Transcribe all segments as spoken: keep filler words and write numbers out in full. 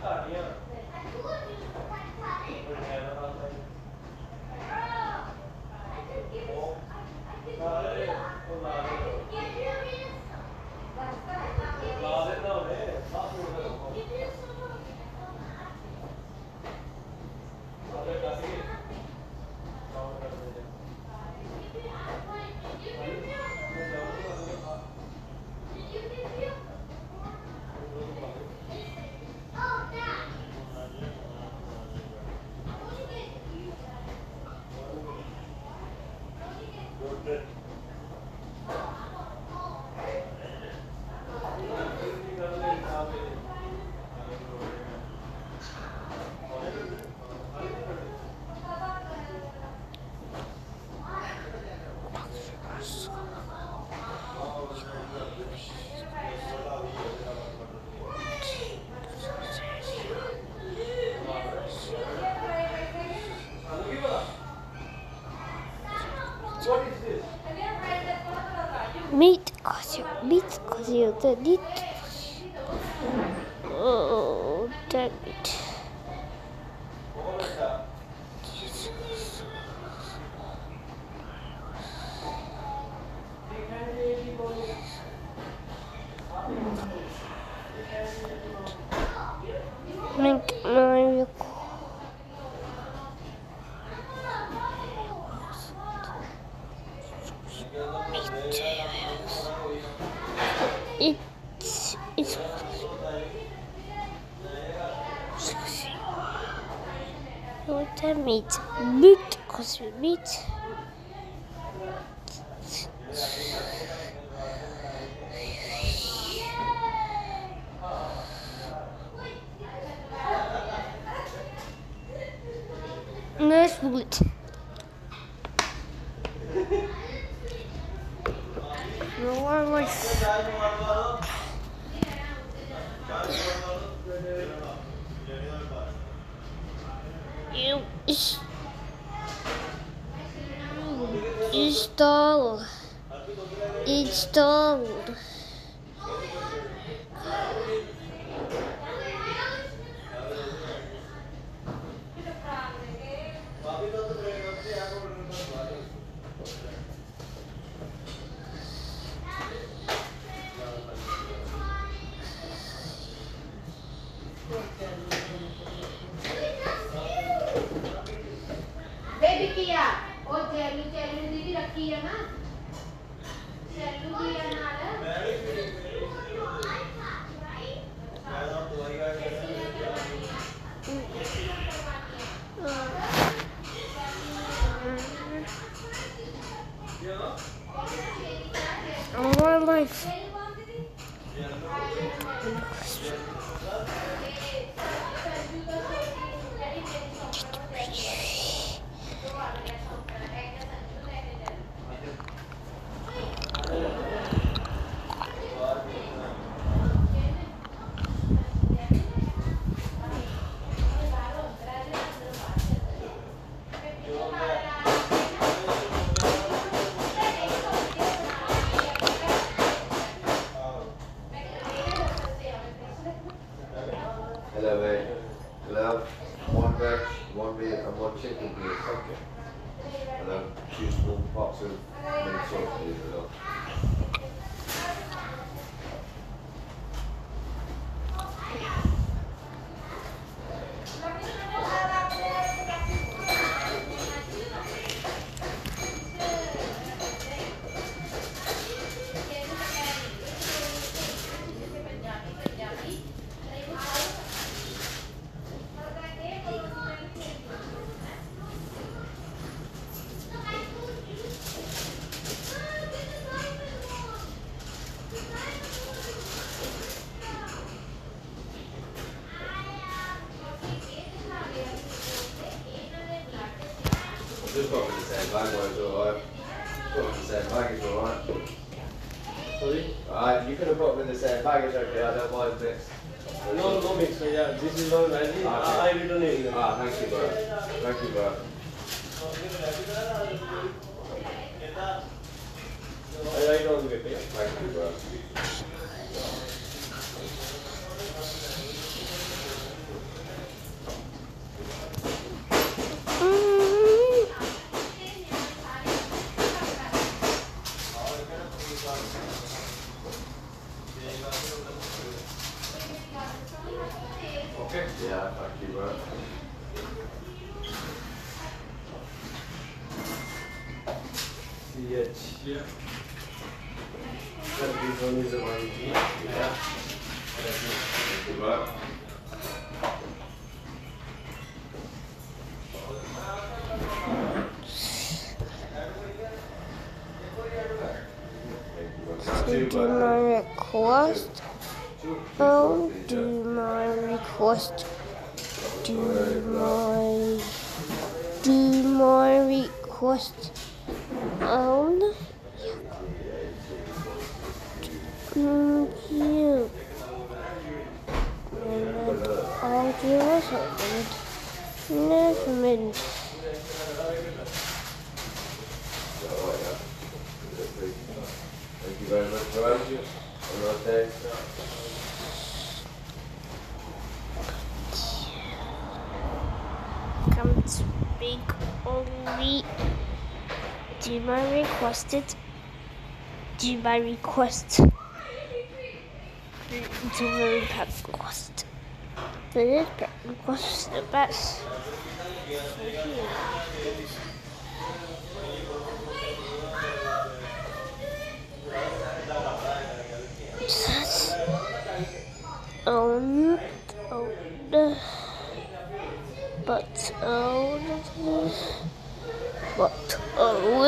Meat kazıyor, meat kazıyor dedik. Oh, damn it. Make my It's it's what a meat, meat, cause meat. Let's do it. No one likes. You install installed. All my life. Hello, mate. Hello. One veg, one meat, and one chicken, please. Okay. Hello. Two small pots of mint sauce, please. Hello. Just got in the same bag, but it's alright. Got in the same bag, it's alright. Sorry? Alright, you could have got them in the same bag, it's okay, I don't mind mixed. No, no mix, so yeah, this is not valid. I return it. Ah, thank you, bro. Thank you, bro. I write on the paper. Thank you, bro. Okay. Yeah, thank you, bro. C H. Yeah. This one is the one. Yeah. Thank you, bro. Thank you, Do my request. Oh, do my request. Do my. Do my request. Oh, thank you. And I'll do something. Never mind. Thank you very much, bro. Have a nice day. Come to speak only. Do my requested. Do my request. Do my request. The request the best. Um, oh, uh, but oh, but oh,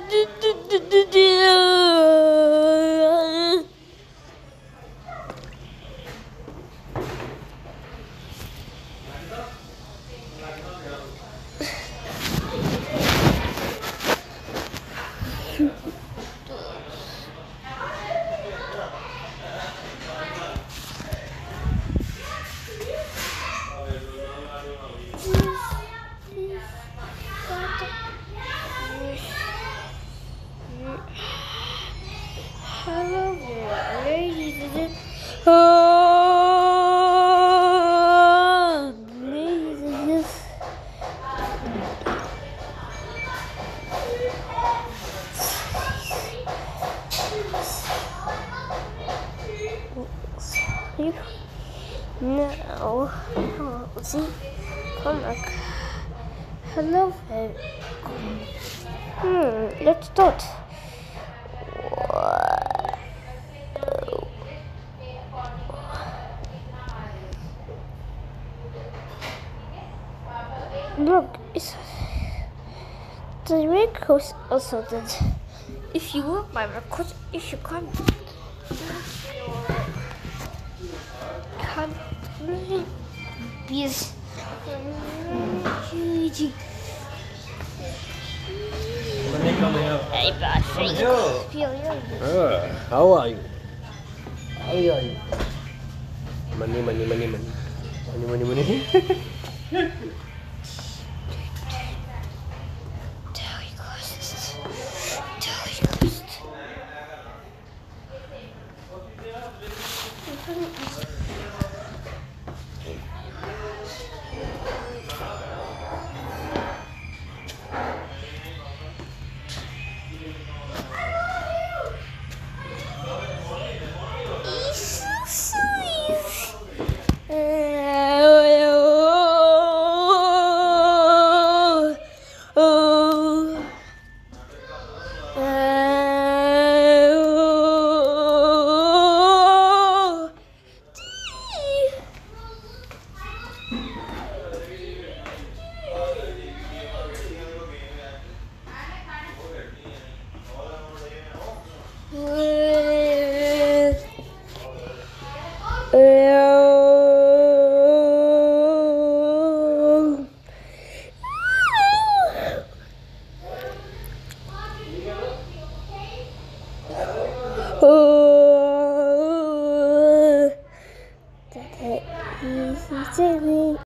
hello there, ladies. Oh, ladies. Now, hello, see, come back. Hello there. Hmm, let's start. Look, it's the record also that if you want my record, if you can't, can't be as Money coming up. Hey, bad thing. Yo. Feel you. Uh, how are you? How are you? Money, money, money, money. Money, money, money.